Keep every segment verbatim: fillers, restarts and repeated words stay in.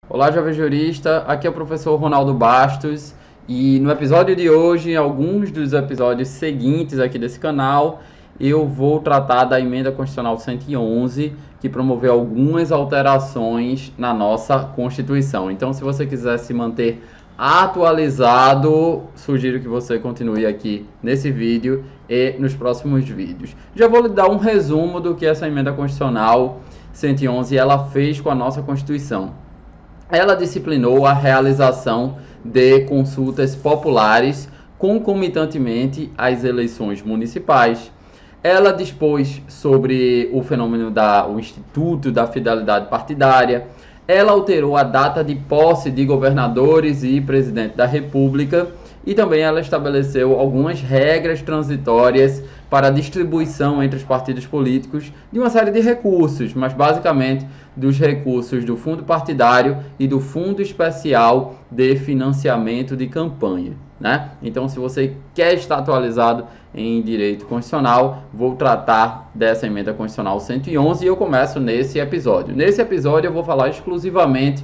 Olá, jovem jurista, aqui é o professor Ronaldo Bastos e no episódio de hoje, em alguns dos episódios seguintes aqui desse canal, eu vou tratar da Emenda Constitucional cento e onze, que promoveu algumas alterações na nossa Constituição. Então, se você quiser se manter atualizado, sugiro que você continue aqui nesse vídeo e nos próximos vídeos. Já vou lhe dar um resumo do que essa Emenda Constitucional cento e onze ela fez com a nossa Constituição. Ela disciplinou a realização de consultas populares concomitantemente às eleições municipais. Ela dispôs sobre o fenômeno da o Instituto da Fidelidade Partidária. Ela alterou a data de posse de governadores e presidente da República e também ela estabeleceu algumas regras transitórias para a distribuição entre os partidos políticos de uma série de recursos, mas basicamente dos recursos do fundo partidário e do fundo especial de financiamento de campanha, né? Então, se você quer estar atualizado em direito constitucional, vou tratar dessa emenda constitucional cento e onze e eu começo nesse episódio. Nesse episódio eu vou falar exclusivamente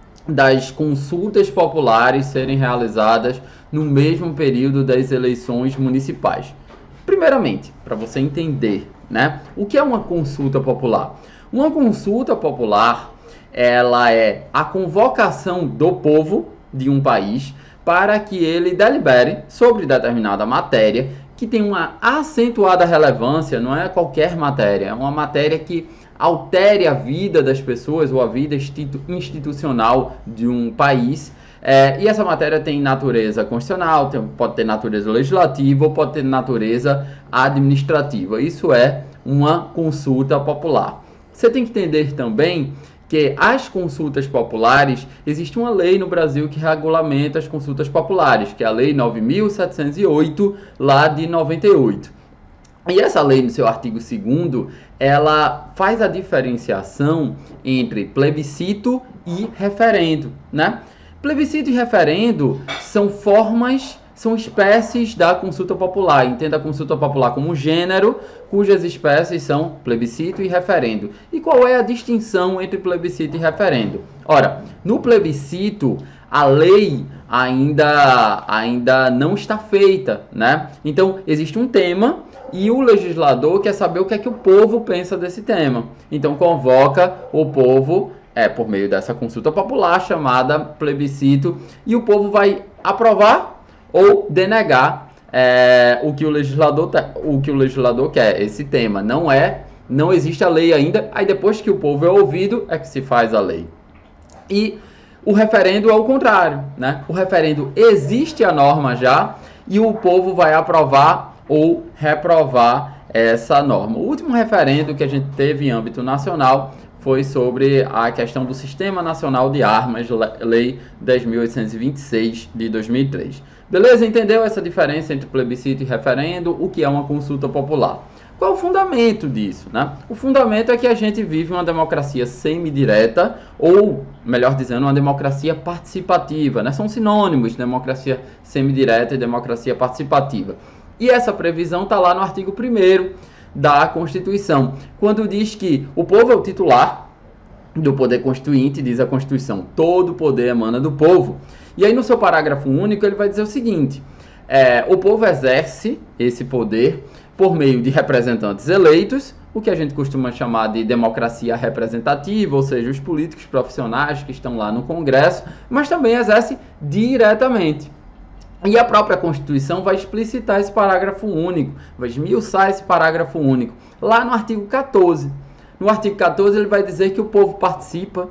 das consultas populares serem realizadas no mesmo período das eleições municipais. Primeiramente, para você entender, né, o que é uma consulta popular? Uma consulta popular, ela é a convocação do povo de um país para que ele delibere sobre determinada matéria que tem uma acentuada relevância, não é qualquer matéria, é uma matéria que altere a vida das pessoas ou a vida institu institucional de um país. É, e essa matéria tem natureza constitucional, tem, pode ter natureza legislativa ou pode ter natureza administrativa. Isso é uma consulta popular. Você tem que entender também que as consultas populares, existe uma lei no Brasil que regulamenta as consultas populares, que é a Lei nove mil setecentos e oito, lá de noventa e oito. E essa lei, no seu artigo segundo, ela faz a diferenciação entre plebiscito e referendo, né? Plebiscito e referendo são formas, são espécies da consulta popular. Entenda a consulta popular como gênero, cujas espécies são plebiscito e referendo. E qual é a distinção entre plebiscito e referendo? Ora, no plebiscito, a lei ainda, ainda não está feita, né? Então, existe um tema e o legislador quer saber o que é que o povo pensa desse tema. Então, convoca o povo é, por meio dessa consulta popular chamada plebiscito e o povo vai aprovar ou denegar é, o, que o, legislador o que o legislador quer. Esse tema não é, não existe a lei ainda, aí depois que o povo é ouvido é que se faz a lei. E o referendo é o contrário, né? O referendo existe a norma já e o povo vai aprovar ou reprovar essa norma. O último referendo que a gente teve em âmbito nacional foi sobre a questão do Sistema Nacional de Armas, Lei dez mil oitocentos e vinte e seis de dois mil e três. Beleza? Entendeu essa diferença entre plebiscito e referendo? O que é uma consulta popular? Qual é o fundamento disso, né? O fundamento é que a gente vive uma democracia semidireta, ou, melhor dizendo, uma democracia participativa, né? São sinônimos, democracia semidireta e democracia participativa. E essa previsão está lá no artigo primeiro da Constituição, quando diz que o povo é o titular do poder constituinte, diz a Constituição, todo poder emana do povo. E aí no seu parágrafo único ele vai dizer o seguinte, é, o povo exerce esse poder por meio de representantes eleitos, o que a gente costuma chamar de democracia representativa, ou seja, os políticos profissionais que estão lá no Congresso, mas também exerce diretamente. E a própria Constituição vai explicitar esse parágrafo único, vai esmiuçar esse parágrafo único, lá no artigo quatorze. No artigo quatorze ele vai dizer que o povo participa,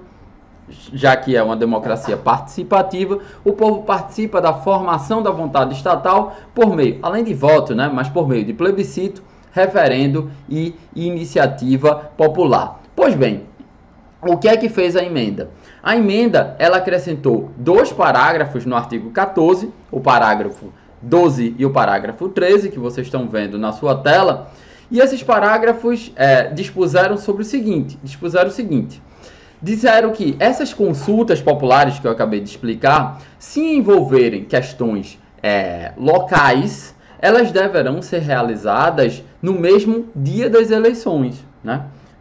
já que é uma democracia participativa, o povo participa da formação da vontade estatal por meio, além de voto, né, mas por meio de plebiscito, referendo e iniciativa popular. Pois bem, o que é que fez a emenda? A emenda, ela acrescentou dois parágrafos no artigo quatorze, o parágrafo doze e o parágrafo treze, que vocês estão vendo na sua tela, e esses parágrafos é, dispuseram sobre o seguinte, dispuseram o seguinte, disseram que essas consultas populares que eu acabei de explicar, se envolverem questões é, locais, elas deverão ser realizadas no mesmo dia das eleições, né?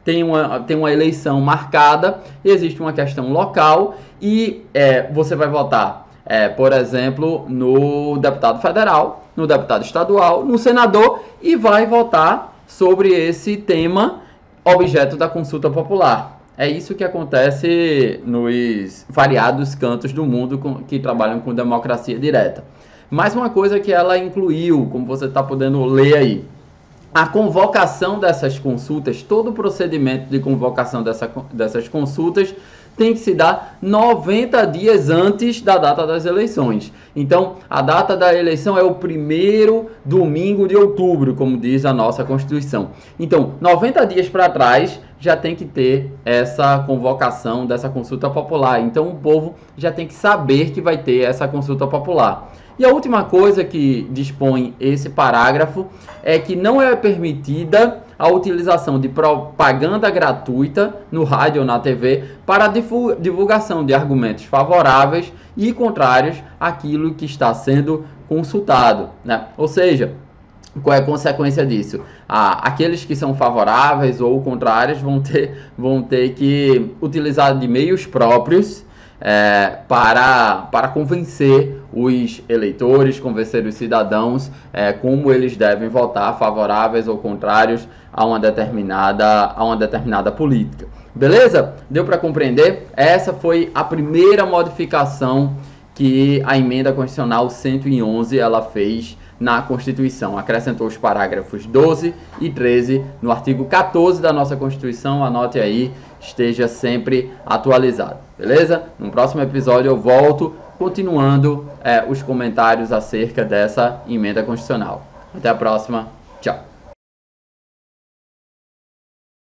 tem uma, tem uma eleição marcada, existe uma questão local e é, você vai votar, é, por exemplo, no deputado federal, no deputado estadual, no senador e vai votar sobre esse tema objeto da consulta popular. É isso que acontece nos variados cantos do mundo com, que trabalham com democracia direta. Mais uma coisa que ela incluiu, como você está podendo ler aí, a convocação dessas consultas, todo o procedimento de convocação dessa, dessas consultas tem que se dar noventa dias antes da data das eleições. Então, a data da eleição é o primeiro domingo de outubro, como diz a nossa Constituição. Então, noventa dias para trás já tem que ter essa convocação dessa consulta popular. Então, o povo já tem que saber que vai ter essa consulta popular. E a última coisa que dispõe esse parágrafo é que não é permitida a utilização de propaganda gratuita no rádio ou na T V para divulgação de argumentos favoráveis e contrários àquilo que está sendo consultado, né? Ou seja, qual é a consequência disso? Ah, aqueles que são favoráveis ou contrários vão ter, vão ter que utilizar de meios próprios É, para, para convencer os eleitores, convencer os cidadãos é, como eles devem votar, favoráveis ou contrários a uma determinada, a uma determinada política. Beleza? Deu para compreender? Essa foi a primeira modificação que a emenda constitucional cento e onze ela fez na Constituição. Acrescentou os parágrafos doze e treze no artigo quatorze da nossa Constituição. Anote aí, esteja sempre atualizado. Beleza? No próximo episódio eu volto continuando é, os comentários acerca dessa emenda constitucional. Até a próxima.